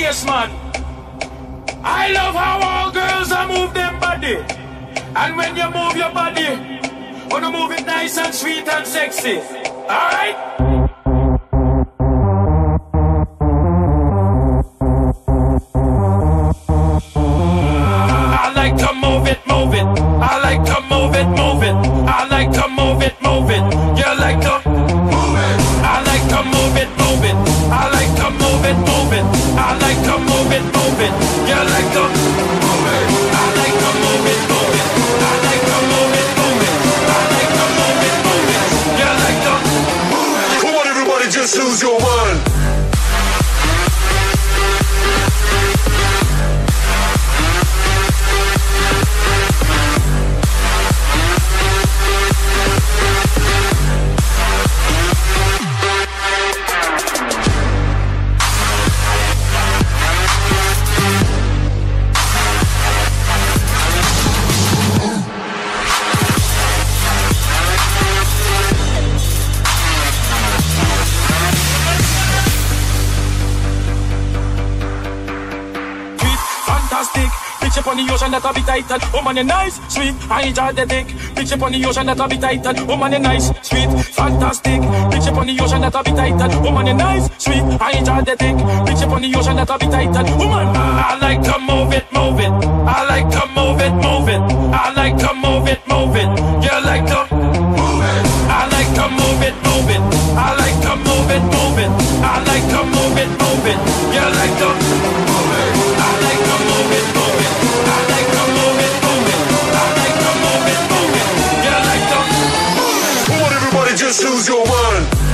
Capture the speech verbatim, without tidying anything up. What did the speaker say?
bass, man. I love how all girls are move them body. And when you move your body, wanna move it nice and sweet and sexy. Alright? I like to move it, move it. I like to move it, move it. I like to move it, move it. You like to move it. I like to move it, move it. I like to move it, move it. I like to move it, move it. You like to move it. I like to move it, move it. I like to move it, move it. I like to move it, move it. You like to move it. Come on, everybody, just lose your mind. Bitch up on the ocean that a bit tight and woman you nice, sweet, I enjoy the dick. Bitch up on the ocean that a bit tight and woman you nice, sweet, fantastic. Bitch up on the ocean that a bit tight and woman you nice, sweet, I enjoy the dick. Bitch up on the ocean that a bit tight and woman. I like to move it, move it. I like to move it, move it. I like to move it, move it. You like to move it. I like to move it, move it. I like to move it, move it. I like to move it, move it. You like to move it. I like to move it, move it. I like to move it, move it. I like to move it, move it. You like to move it. Come on, everybody, just lose your mind.